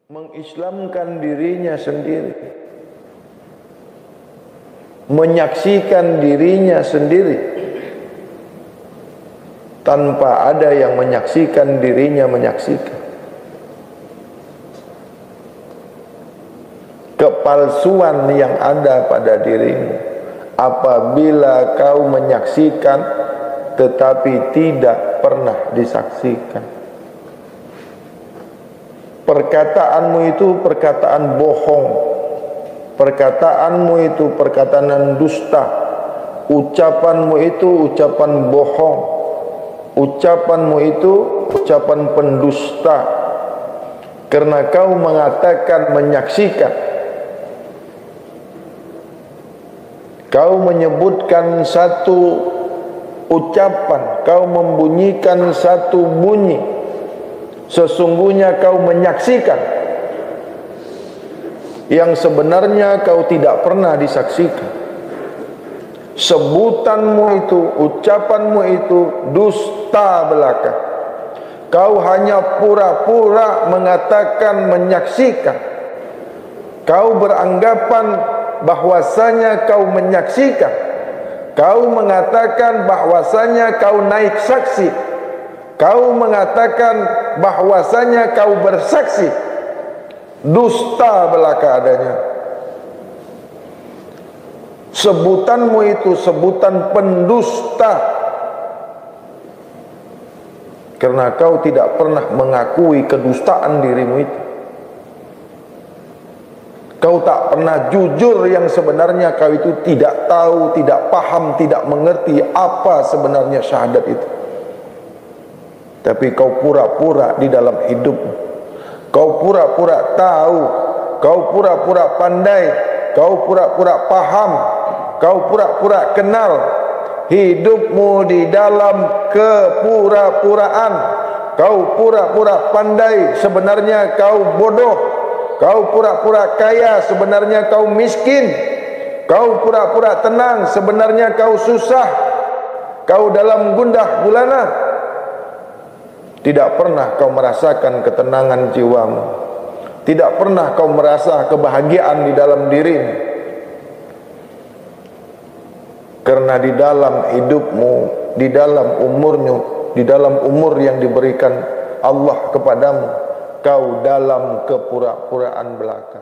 mengislamkan dirinya sendiri, menyaksikan dirinya sendiri tanpa ada yang menyaksikan dirinya menyaksikan. Kepalsuan yang ada pada dirimu apabila kau menyaksikan tetapi tidak pernah disaksikan. Perkataanmu itu perkataan bohong, perkataanmu itu perkataan dusta, ucapanmu itu ucapan bohong, ucapanmu itu ucapan pendusta, karena kau mengatakan menyaksikan, kau menyebutkan satu ucapan, kau membunyikan satu bunyi, sesungguhnya kau menyaksikan yang sebenarnya kau tidak pernah disaksikan. Sebutanmu itu, ucapanmu itu dusta belaka. Kau hanya pura-pura mengatakan menyaksikan. Kau beranggapan bahwasanya kau menyaksikan. Kau mengatakan bahwasanya kau naik saksi. Kau mengatakan bahwasanya kau bersaksi. Dusta belaka adanya. Sebutanmu itu sebutan pendusta, karena kau tidak pernah mengakui kedustaan dirimu itu. Kau tak pernah jujur yang sebenarnya kau itu tidak tahu, tidak paham, tidak mengerti apa sebenarnya syahadat itu. Tapi kau pura-pura di dalam hidupmu. Kau pura-pura tahu, kau pura-pura pandai, kau pura-pura paham, kau pura-pura kenal. Hidupmu di dalam kepura-puraan. Kau pura-pura pandai, sebenarnya kau bodoh. Kau pura-pura kaya, sebenarnya kau miskin. Kau pura-pura tenang, sebenarnya kau susah. Kau dalam gundah gulana. Tidak pernah kau merasakan ketenangan jiwamu. Tidak pernah kau merasa kebahagiaan di dalam dirimu. Karena di dalam hidupmu, di dalam umurmu, di dalam umur yang diberikan Allah kepadamu, kau dalam kepura-puraan belaka.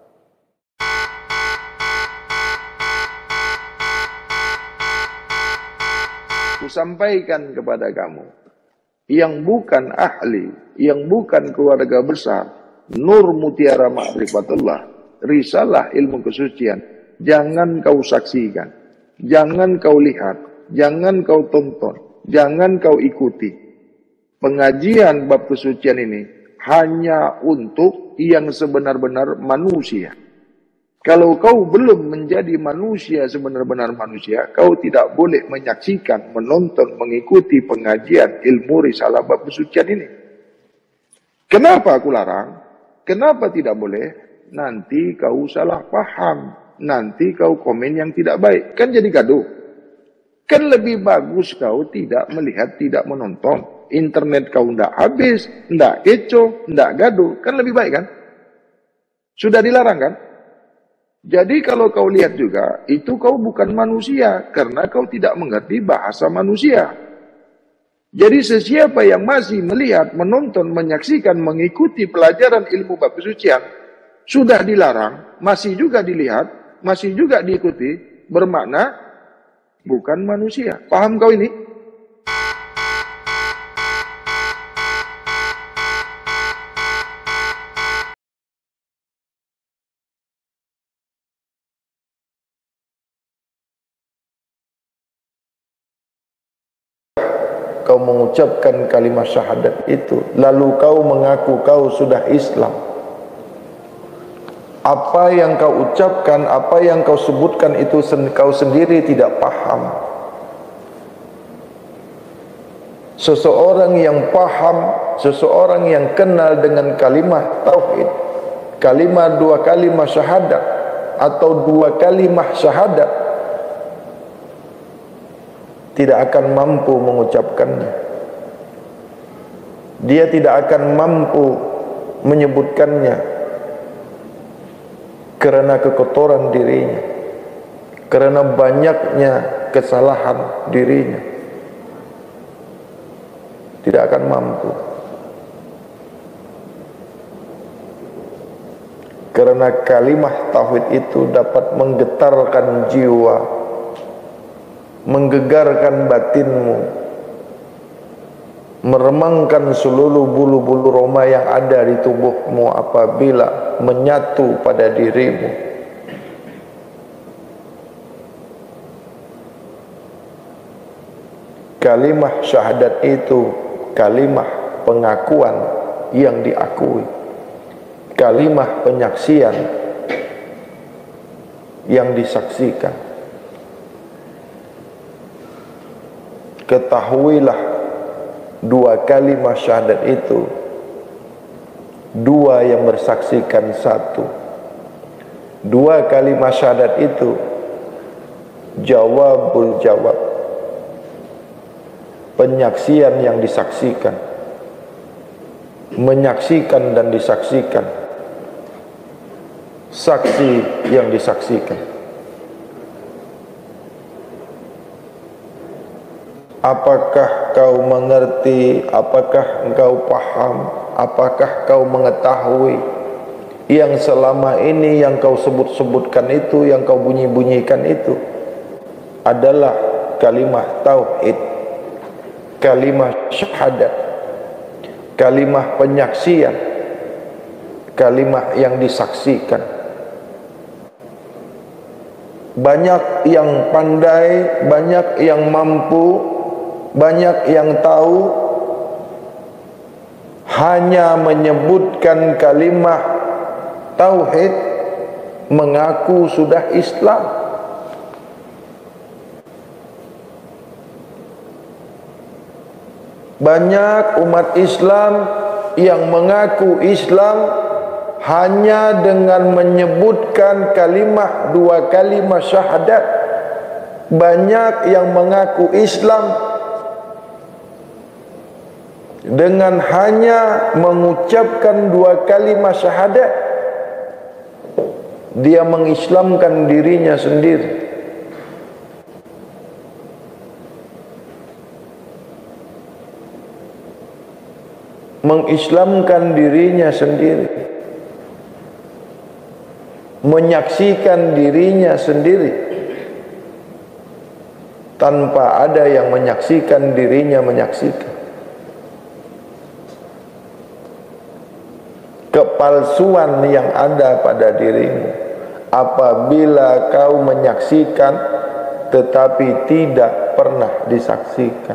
Kusampaikan kepada kamu, yang bukan ahli, yang bukan keluarga besar, nur mutiara ma'rifatullah, risalah ilmu kesucian, jangan kau saksikan, jangan kau lihat, jangan kau tonton, jangan kau ikuti. Pengajian bab kesucian ini hanya untuk yang sebenar-benar manusia. Kalau kau belum menjadi manusia sebenar-benar manusia, kau tidak boleh menyaksikan, menonton, mengikuti pengajian ilmu risalah bab kesucian ini. Kenapa aku larang? Kenapa tidak boleh? Nanti kau salah paham, nanti kau komen yang tidak baik, kan jadi gaduh. Kan lebih bagus kau tidak melihat, tidak menonton. Internet kau tidak habis, tidak kecoh, tidak gaduh, kan lebih baik kan? Sudah dilarang kan? Jadi kalau kau lihat juga, itu kau bukan manusia, karena kau tidak mengerti bahasa manusia. Jadi sesiapa yang masih melihat, menonton, menyaksikan, mengikuti pelajaran ilmu bab kesucian, sudah dilarang, masih juga dilihat, masih juga diikuti, bermakna bukan manusia. Paham kau ini? Kau mengucapkan kalimat syahadat itu, lalu kau mengaku kau sudah Islam. Apa yang kau ucapkan, apa yang kau sebutkan itu kau sendiri tidak paham. Seseorang yang paham, seseorang yang kenal dengan kalimat tauhid, kalimat dua kalimat syahadat atau dua kalimat syahadat, tidak akan mampu mengucapkannya. Dia tidak akan mampu menyebutkannya karena kekotoran dirinya, karena banyaknya kesalahan dirinya, tidak akan mampu. Karena kalimah tauhid itu dapat menggetarkan jiwa, menggegarkan batinmu, meremangkan seluruh bulu-bulu roma yang ada di tubuhmu apabila menyatu pada dirimu. Kalimah syahadat itu kalimah pengakuan yang diakui, kalimah penyaksian yang disaksikan. Ketahuilah, dua kalimat syahadat itu dua yang bersaksikan satu. Dua kalimat syahadat itu jawabul jawab, penyaksian yang disaksikan, menyaksikan dan disaksikan, saksi yang disaksikan. Apakah kau mengerti? Apakah engkau paham? Apakah kau mengetahui yang selama ini yang kau sebut-sebutkan itu, yang kau bunyi-bunyikan itu adalah kalimah tauhid, kalimah syahadat, kalimah penyaksian, kalimah yang disaksikan. Banyak yang pandai, banyak yang mampu, banyak yang tahu, hanya menyebutkan kalimah tauhid, mengaku sudah Islam. Banyak umat Islam yang mengaku Islam hanya dengan menyebutkan kalimah, dua kalimah syahadat. Banyak yang mengaku Islam dengan hanya mengucapkan dua kalimah syahadat, dia mengislamkan dirinya sendiri. Mengislamkan dirinya sendiri, menyaksikan dirinya sendiri, tanpa ada yang menyaksikan dirinya menyaksikan. Kepalsuan yang ada pada dirimu apabila kau menyaksikan tetapi tidak pernah disaksikan.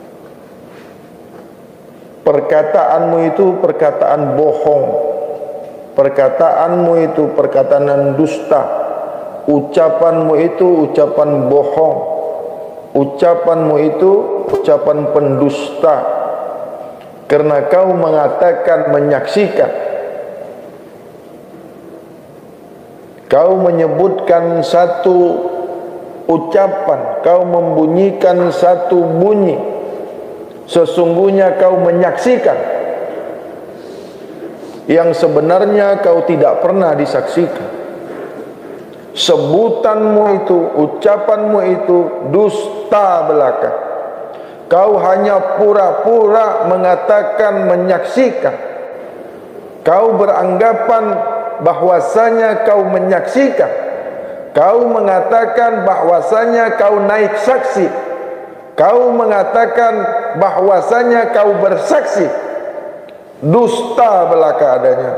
Perkataanmu itu perkataan bohong, perkataanmu itu perkataan dusta, ucapanmu itu ucapan bohong, ucapanmu itu ucapan pendusta, karena kau mengatakan menyaksikan. Kau menyebutkan satu ucapan, kau membunyikan satu bunyi, sesungguhnya kau menyaksikan yang sebenarnya kau tidak pernah disaksikan. Sebutanmu itu, ucapanmu itu dusta belaka. Kau hanya pura-pura mengatakan menyaksikan. Kau beranggapan bahwasanya kau menyaksikan. Kau mengatakan bahwasanya kau naik saksi. Kau mengatakan bahwasanya kau bersaksi. Dusta belaka adanya.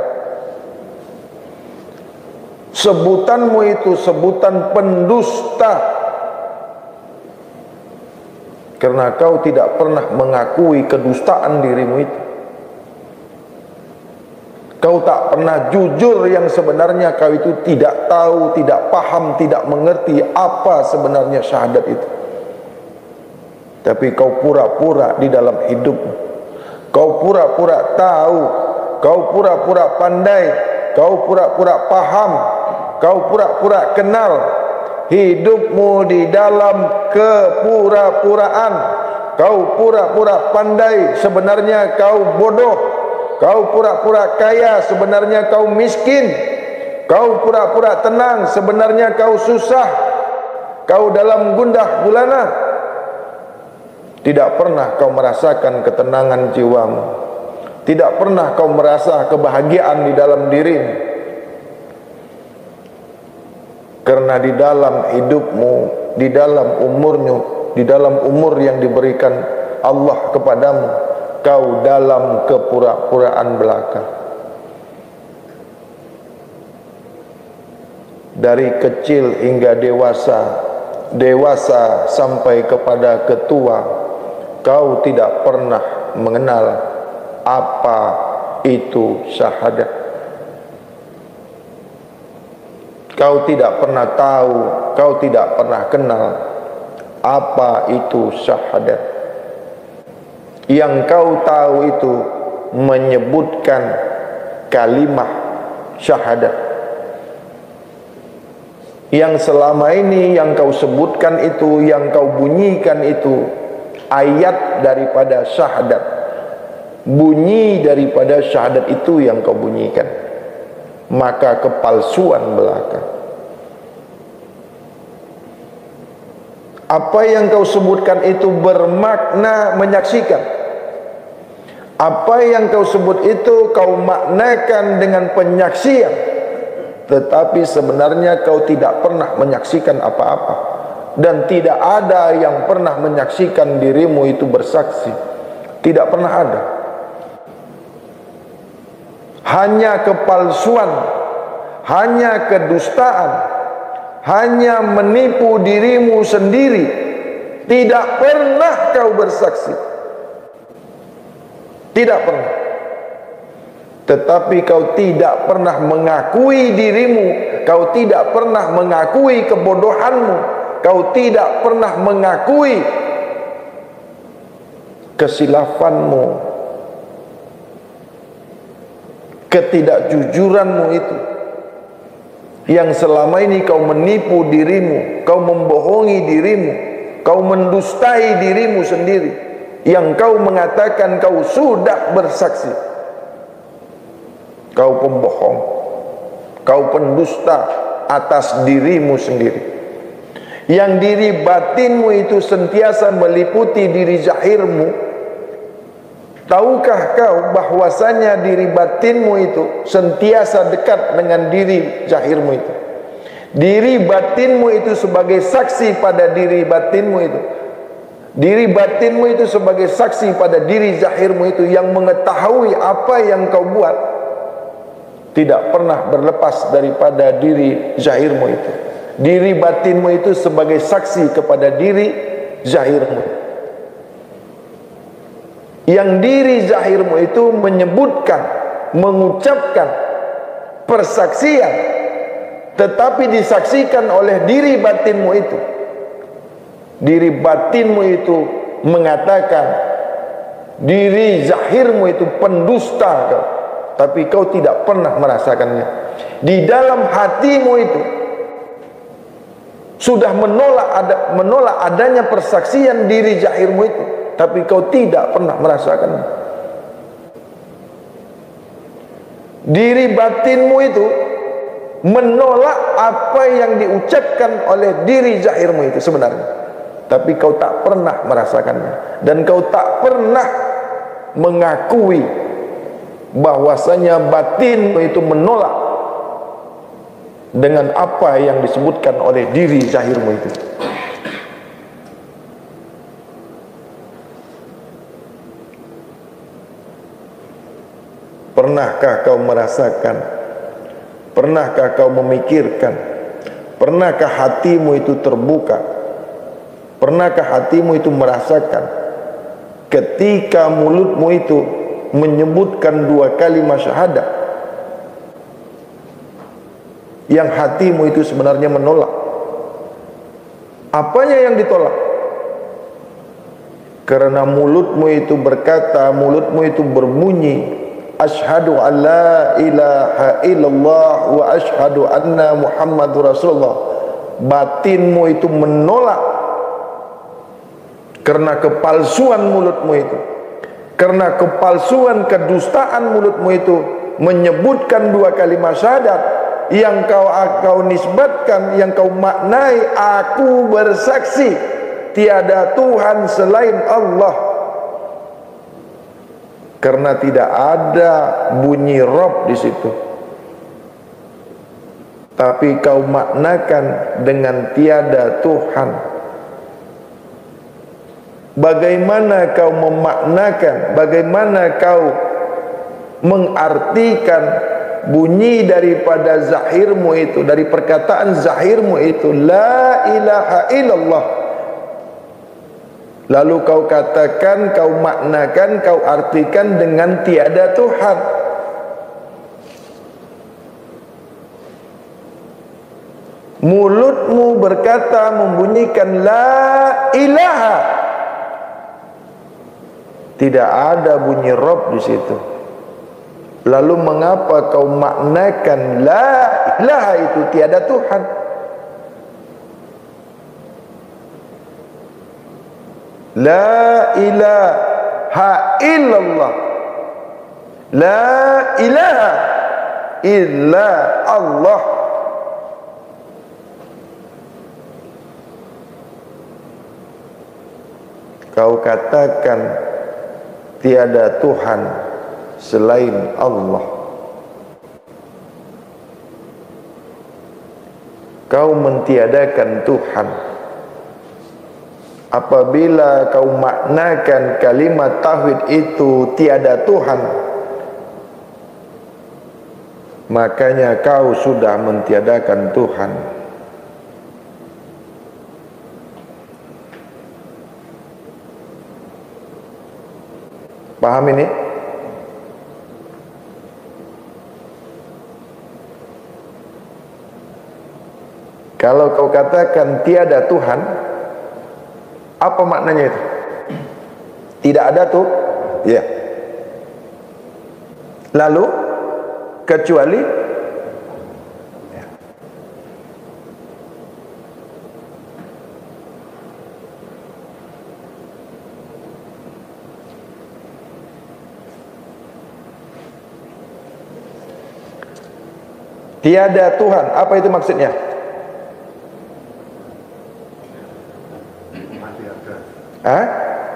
Sebutanmu itu sebutan pendusta, karena kau tidak pernah mengakui kedustaan dirimu itu. Kau tak pernah jujur yang sebenarnya kau itu tidak tahu, tidak paham, tidak mengerti apa sebenarnya syahadat itu. Tapi kau pura-pura di dalam hidupmu. Kau pura-pura tahu, kau pura-pura pandai, kau pura-pura paham, kau pura-pura kenal. Hidupmu di dalam kepura-puraan. Kau pura-pura pandai, sebenarnya kau bodoh. Kau pura-pura kaya, sebenarnya kau miskin. Kau pura-pura tenang, sebenarnya kau susah. Kau dalam gundah gulana. Tidak pernah kau merasakan ketenangan jiwamu. Tidak pernah kau merasa kebahagiaan di dalam dirimu. Karena di dalam hidupmu, di dalam umurmu, di dalam umur yang diberikan Allah kepadamu, kau dalam kepura-puraan belaka. Dari kecil hingga dewasa, dewasa sampai kepada ketua, kau tidak pernah mengenal apa itu syahadat. Kau tidak pernah tahu, kau tidak pernah kenal apa itu syahadat. Yang kau tahu itu menyebutkan kalimat syahadat. Yang selama ini yang kau sebutkan itu, yang kau bunyikan itu ayat daripada syahadat. Bunyi daripada syahadat itu yang kau bunyikan. Maka kepalsuan belaka. Apa yang kau sebutkan itu bermakna menyaksikan. Apa yang kau sebut itu kau maknakan dengan penyaksian, tetapi sebenarnya kau tidak pernah menyaksikan apa-apa. Dan tidak ada yang pernah menyaksikan dirimu itu bersaksi. Tidak pernah ada. Hanya kepalsuan, hanya kedustaan, hanya menipu dirimu sendiri. Tidak pernah kau bersaksi. Tidak pernah. Tetapi kau tidak pernah mengakui dirimu, kau tidak pernah mengakui kebodohanmu, kau tidak pernah mengakui kesilafanmu, ketidakjujuranmu itu, yang selama ini kau menipu dirimu, kau membohongi dirimu, kau mendustai dirimu sendiri, yang kau mengatakan kau sudah bersaksi. Kau pembohong, kau pendusta atas dirimu sendiri. Yang diri batinmu itu sentiasa meliputi diri zahirmu. Tahukah kau bahwasanya diri batinmu itu sentiasa dekat dengan diri zahirmu itu? Diri batinmu itu sebagai saksi pada diri batinmu itu. Diri batinmu itu sebagai saksi pada diri zahirmu itu, yang mengetahui apa yang kau buat tidak pernah berlepas daripada diri zahirmu itu. Diri batinmu itu sebagai saksi kepada diri zahirmu. Yang diri zahirmu itu menyebutkan, mengucapkan persaksian, tetapi disaksikan oleh diri batinmu itu. Diri batinmu itu mengatakan diri zahirmu itu pendusta kau, tapi kau tidak pernah merasakannya. Di dalam hatimu itu sudah menolak adanya persaksian diri zahirmu itu, tapi kau tidak pernah merasakannya. Diri batinmu itu menolak apa yang diucapkan oleh diri zahirmu itu sebenarnya, tapi kau tak pernah merasakannya. Dan kau tak pernah mengakui bahwasanya batinmu itu menolak dengan apa yang disebutkan oleh diri zahirmu itu. Pernahkah kau merasakan? Pernahkah kau memikirkan? Pernahkah hatimu itu terbuka? Pernahkah hatimu itu merasakan ketika mulutmu itu menyebutkan dua kalimat syahadat, yang hatimu itu sebenarnya menolak? Apanya yang ditolak? Karena mulutmu itu berkata, mulutmu itu berbunyi, asyhadu an la ilaha illallah wa asyhadu anna muhammadur rasulullah. Batinmu itu menolak karena kepalsuan mulutmu itu. Karena kepalsuan, kedustaan mulutmu itu menyebutkan dua kalimat syahadat yang kau nisbatkan, yang kau maknai, aku bersaksi tiada Tuhan selain Allah. Karena tidak ada bunyi Rabb di situ, tapi kau maknakan dengan tiada Tuhan. Bagaimana kau memaknakan, bagaimana kau mengartikan bunyi daripada zahirmu itu, dari perkataan zahirmu itu, la ilaha illallah, lalu kau katakan, kau maknakan, kau artikan dengan tiada Tuhan. Mulutmu berkata, membunyikan la ilaha, tidak ada bunyi Rabb di situ. Lalu mengapa kau maknakan la ilaha itu tiada Tuhan? La ilaha illallah, la ilaha illa Allah. Kau katakan tiada Tuhan selain Allah. Kau mentiadakan Tuhan. Apabila kau maknakan kalimat tauhid itu tiada Tuhan, makanya kau sudah mentiadakan Tuhan. Paham ini? Kalau kau katakan tiada Tuhan, apa maknanya itu? Tidak ada tuh, ya. Lalu kecuali ya. Tiada Tuhan, apa itu maksudnya? Hah?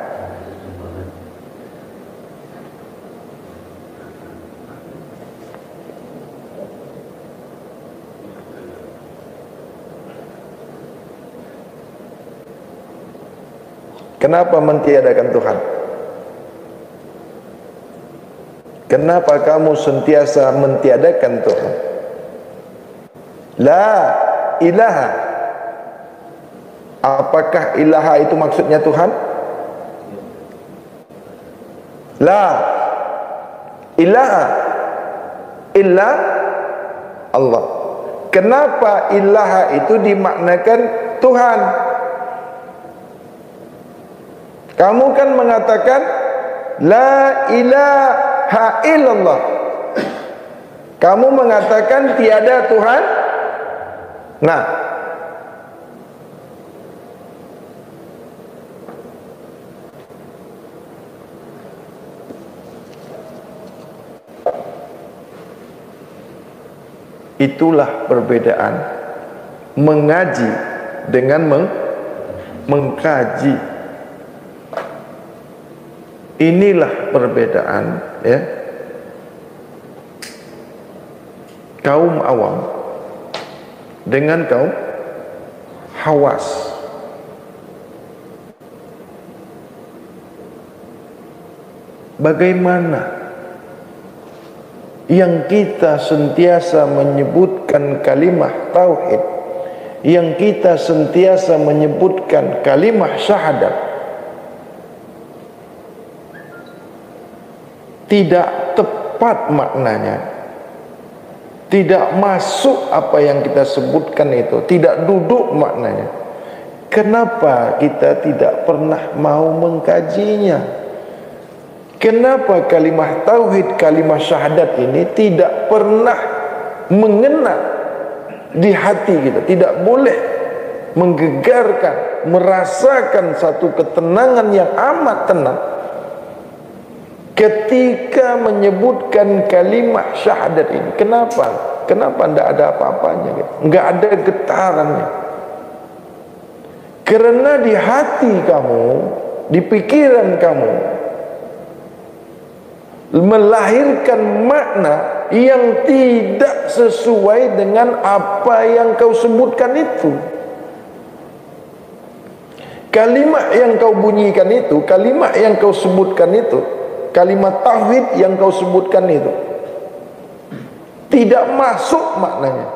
Kenapa mentiadakan Tuhan? Kenapa kamu sentiasa mentiadakan Tuhan? La ilaha, apakah ilaha itu maksudnya Tuhan? La ilaha illa Allah. Kenapa ilaha itu dimaknakan Tuhan? Kamu kan mengatakan la ilaha illallah. Kamu mengatakan tiada Tuhan. Nah, itulah perbedaan mengaji dengan mengkaji. Inilah perbedaan, ya, kaum awam dengan kaum hawas. Bagaimana yang kita sentiasa menyebutkan kalimah tauhid, yang kita sentiasa menyebutkan kalimah syahadat, tidak tepat maknanya, tidak masuk apa yang kita sebutkan itu, tidak duduk maknanya. Kenapa kita tidak pernah mau mengkajinya? Kenapa kalimah tauhid, kalimah syahadat ini tidak pernah mengena di hati kita, tidak boleh menggegarkan, merasakan satu ketenangan yang amat tenang? ketika menyebutkan kalimat syahadat ini. Kenapa? Kenapa tidak ada apa-apanya? Enggak ada getarannya. Karena di hati kamu, di pikiran kamu, melahirkan makna yang tidak sesuai dengan apa yang kau sebutkan itu. Kalimat yang kau bunyikan itu, kalimat yang kau sebutkan itu, kalimat tauhid yang kau sebutkan itu tidak masuk maknanya,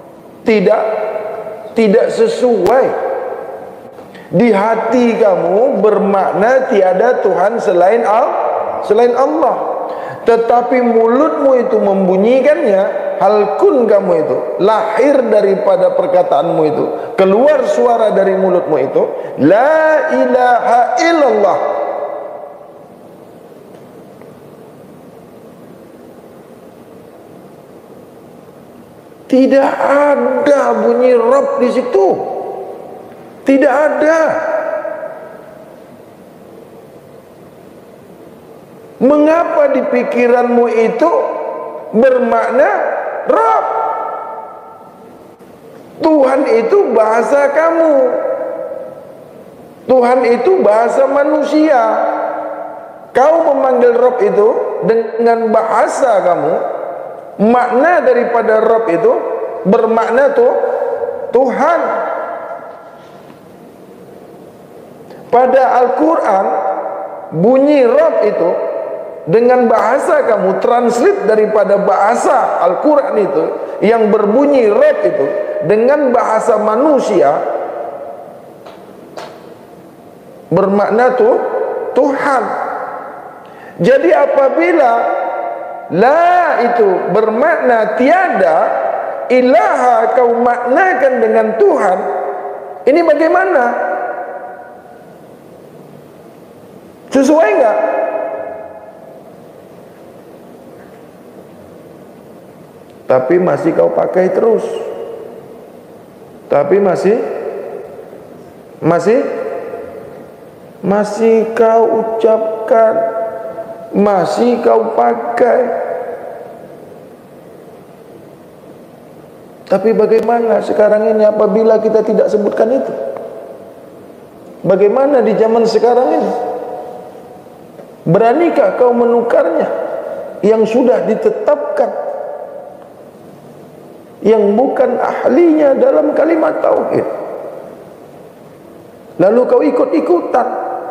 tidak sesuai. Di hati kamu bermakna tiada Tuhan selain Allah, tetapi mulutmu itu membunyikannya. Hal kun kamu itu lahir daripada perkataanmu itu, keluar suara dari mulutmu itu, la ilaha illallah. Tidak ada bunyi Rabb di situ. Tidak ada. Mengapa di pikiranmu itu bermakna Rabb? Tuhan itu bahasa kamu. Tuhan itu bahasa manusia. Kau memanggil Rabb itu dengan bahasa kamu. Makna daripada Rabb itu bermakna Tuhan. Pada Al-Quran, bunyi Rabb itu dengan bahasa kamu, translate daripada bahasa Al-Quran itu yang berbunyi Rabb itu dengan bahasa manusia bermakna Tuhan. Jadi apabila la itu bermakna tiada, ilaha kau maknakan dengan Tuhan, ini bagaimana? Sesuai enggak? Tapi masih kau pakai terus. Tapi masih kau ucapkan, masih kau pakai. Tapi bagaimana sekarang ini apabila kita tidak sebutkan itu? Bagaimana di zaman sekarang ini? Beranikah kau menukarnya yang sudah ditetapkan, yang bukan ahlinya dalam kalimat tauhid, lalu kau ikut-ikutan?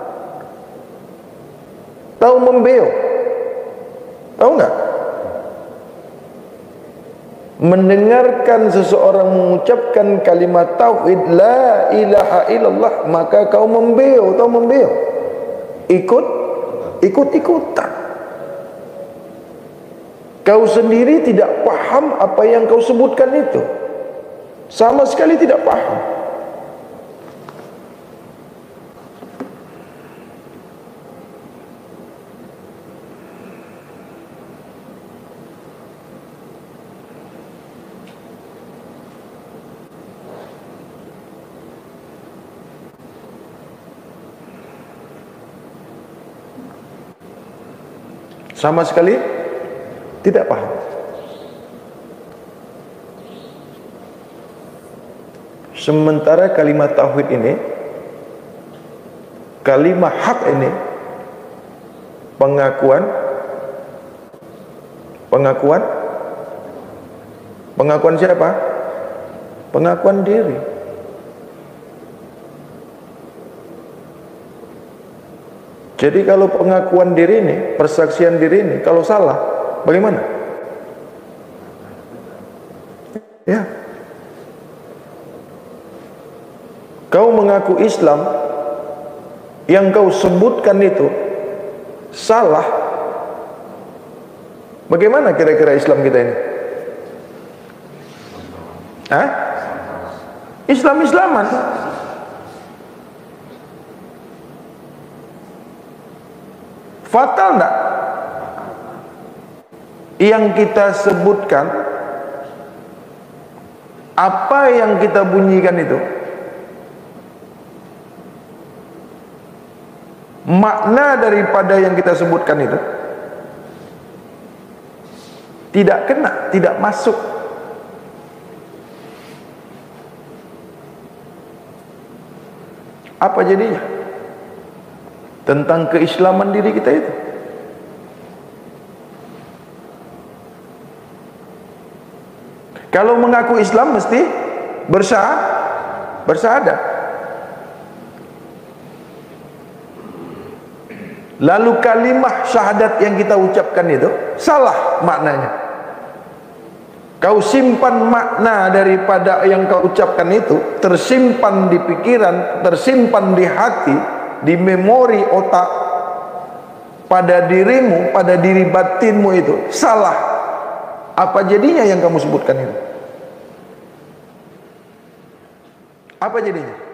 Tahu membeo? Tahu enggak? Mendengarkan seseorang mengucapkan kalimat tauhid la ilaha illallah, maka kau membeo. Tahu membeo? Ikut-ikutan. Kau sendiri tidak paham apa yang kau sebutkan itu. Sama sekali tidak paham. Sama sekali tidak paham. Sementara kalimat tauhid ini, kalimat hak ini, pengakuan siapa? Pengakuan diri. Jadi kalau pengakuan diri ini, persaksian diri ini, kalau salah, bagaimana? Ya. Kau mengaku Islam, yang kau sebutkan itu salah. Bagaimana kira-kira Islam kita ini? Hah? Islam-Islaman. Fatal enggak? Yang kita sebutkan, apa yang kita bunyikan itu, makna daripada yang kita sebutkan itu tidak kena, tidak masuk. Apa jadinya? Tentang keislaman diri kita itu. Kalau mengaku Islam mesti bersyahadat. Lalu kalimah syahadat yang kita ucapkan itu salah maknanya. Kau simpan makna daripada yang kau ucapkan itu, tersimpan di pikiran, tersimpan di hati, di memori otak, pada dirimu, pada diri batinmu itu salah. Apa jadinya yang kamu sebutkan itu? Apa jadinya?